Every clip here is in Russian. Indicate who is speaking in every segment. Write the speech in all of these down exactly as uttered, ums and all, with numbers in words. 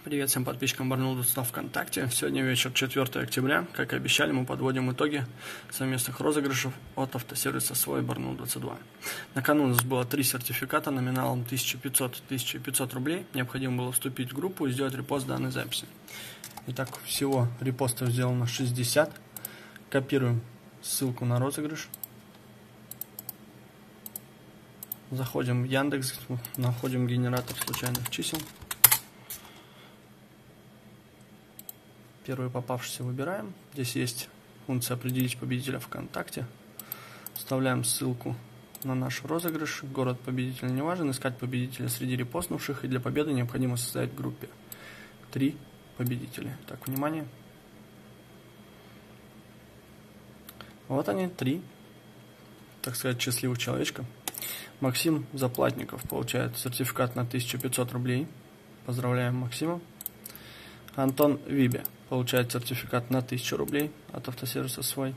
Speaker 1: Привет всем подписчикам Барнаул двадцать два ВКонтакте. Сегодня вечер четвёртого октября. Как и обещали, мы подводим итоги совместных розыгрышев от автосервиса свой Барнаул двадцать два. На кону у нас было три сертификата номиналом тысяча пятьсот — тысяча пятьсот рублей. Необходимо было вступить в группу и сделать репост данной записи. Итак, всего репостов сделано шестьдесят. Копируем ссылку на розыгрыш. Заходим в Яндекс, находим генератор случайных чисел. Первый попавшийся выбираем. Здесь есть функция «Определить победителя ВКонтакте». Вставляем ссылку на наш розыгрыш. Город победителя не важен. Искать победителя среди репостнувших. И для победы необходимо составить в группе три победителя. Так, внимание. Вот они, три, так сказать, счастливых человечка. Максим Заплатников получает сертификат на тысячу пятьсот рублей. Поздравляем Максима. Антон Вибе получает сертификат на тысячу рублей от автосервиса свой.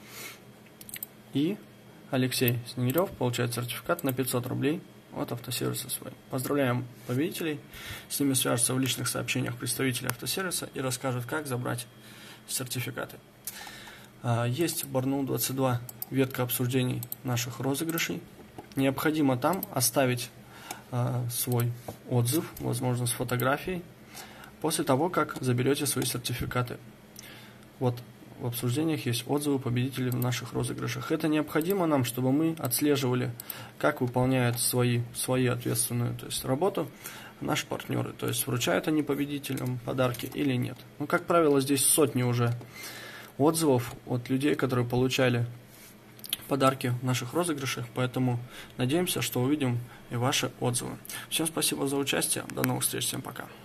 Speaker 1: И Алексей Снегирев получает сертификат на пятьсот рублей от автосервиса свой. Поздравляем победителей. С ними свяжутся в личных сообщениях представители автосервиса и расскажут, как забрать сертификаты. Есть в Барнаул двадцать два ветка обсуждений наших розыгрышей. Необходимо там оставить свой отзыв, возможно, с фотографией, после того, как заберете свои сертификаты. Вот в обсуждениях есть отзывы победителей в наших розыгрышах. Это необходимо нам, чтобы мы отслеживали, как выполняют свои, свои ответственную, то есть, работу наши партнеры. То есть вручают они победителям подарки или нет. Ну, как правило, здесь сотни уже отзывов от людей, которые получали подарки в наших розыгрышах, поэтому надеемся, что увидим и ваши отзывы. Всем спасибо за участие. До новых встреч. Всем пока.